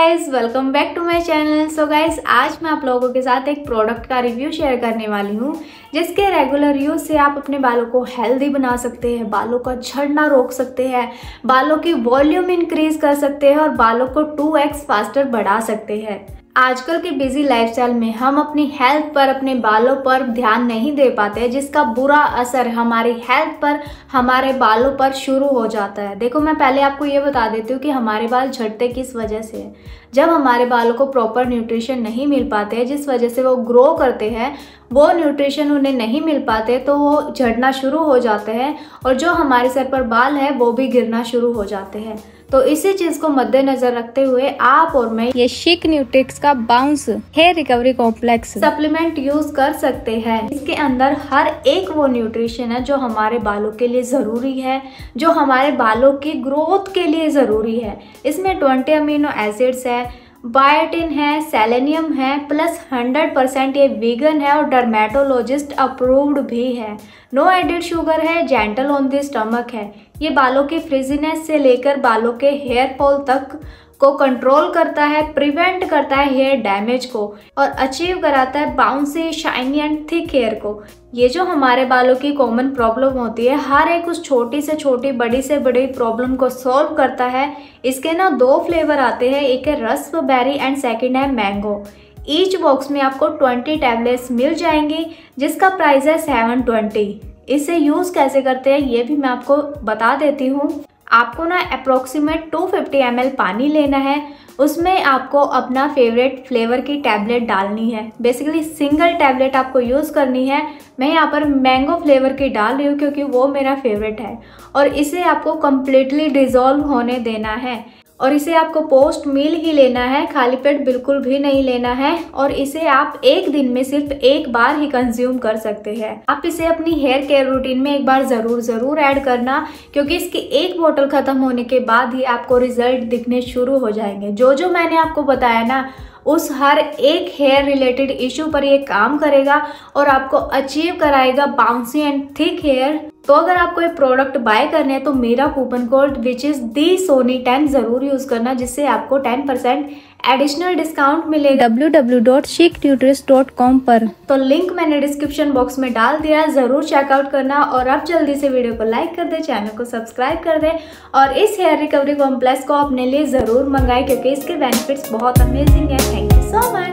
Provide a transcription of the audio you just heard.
Guys, welcome back to my channel. So guys, आज मैं आप लोगों के साथ एक प्रोडक्ट का रिव्यू शेयर करने वाली हूँ जिसके रेगुलर यूज से आप अपने बालों को हेल्दी बना सकते हैं, बालों का झड़ना रोक सकते हैं, बालों की वॉल्यूम इंक्रीज कर सकते हैं और बालों को 2x फास्टर बढ़ा सकते हैं। आजकल के बिजी लाइफस्टाइल में हम अपनी हेल्थ पर, अपने बालों पर ध्यान नहीं दे पाते, जिसका बुरा असर हमारी हेल्थ पर, हमारे बालों पर शुरू हो जाता है। देखो, मैं पहले आपको ये बता देती हूँ कि हमारे बाल झड़ते किस वजह से है। जब हमारे बालों को प्रॉपर न्यूट्रिशन नहीं मिल पाते, जिस वजह से वो ग्रो करते हैं, वो न्यूट्रिशन उन्हें नहीं मिल पाते तो वो झड़ना शुरू हो जाते हैं और जो हमारे सर पर बाल है वो भी गिरना शुरू हो जाते हैं। तो इसी चीज को मद्देनजर रखते हुए आप और मैं ये शिक न्यूट्रिक्स का bounce hair recovery complex supplement use कर सकते हैं। इसके अंदर हर एक वो न्यूट्रिशन है जो हमारे बालों के लिए जरूरी है, जो हमारे बालों की ग्रोथ के लिए जरूरी है। इसमें 20 अमीनो एसिड्स है, बायोटिन है, सेलेनियम है, प्लस 100% ये वीगन है और डर्मेटोलॉजिस्ट अप्रूव्ड भी है। नो एडेड शुगर है, जेंटल ऑन द स्टमक है। ये बालों की फ्रिजीनेस से लेकर बालों के हेयर फॉल तक को कंट्रोल करता है, प्रिवेंट करता है हेयर डैमेज को और अचीव कराता है bouncy, shiny and thick hair को। ये जो हमारे बालों की कॉमन प्रॉब्लम होती है, हर एक उस छोटी से छोटी, बड़ी से बड़ी प्रॉब्लम को सॉल्व करता है। इसके ना 2 फ्लेवर आते हैं, एक है रास्पबेरी एंड सेकंड है मैंगो। ईच बॉक्स में आपको 20 टैबलेट्स मिल जाएंगी जिसका प्राइस है 720। इसे यूज़ कैसे करते हैं ये भी मैं आपको बता देती हूँ। आपको ना अप्रोक्सीमेट 250 ml पानी लेना है, उसमें आपको अपना फेवरेट फ्लेवर की टैबलेट डालनी है। बेसिकली सिंगल टैबलेट आपको यूज़ करनी है। मैं यहाँ पर मैंगो फ्लेवर की डाल रही हूँ क्योंकि वो मेरा फेवरेट है और इसे आपको कम्प्लीटली डिज़ोल्व होने देना है और इसे आपको पोस्ट मील ही लेना है, खाली पेट बिल्कुल भी नहीं लेना है और इसे आप एक दिन में सिर्फ एक बार ही कंज्यूम कर सकते हैं। आप इसे अपनी हेयर केयर रूटीन में एक बार ज़रूर ऐड करना क्योंकि इसकी एक बोतल ख़त्म होने के बाद ही आपको रिजल्ट दिखने शुरू हो जाएंगे। जो मैंने आपको बताया ना, उस हर एक हेयर रिलेटेड इशू पर ये काम करेगा और आपको अचीव कराएगा बाउंसी एंड थिक हेयर। तो अगर आपको ये प्रोडक्ट बाय करने हैं तो मेरा coupon code which is DSONY10 जरूर यूज करना, जिससे आपको 10% एडिशनल डिस्काउंट मिलेगा www.chicnutris.com पर। तो लिंक मैंने डिस्क्रिप्शन बॉक्स में डाल दिया, जरूर चेकआउट करना और अब जल्दी से वीडियो को लाइक कर दे, चैनल को सब्सक्राइब कर दे और इस हेयर रिकवरी कॉम्प्लेक्स को अपने लिए जरूर मंगाए क्योंकि इसके बेनिफिट्स बहुत अमेजिंग है। Thank you so much.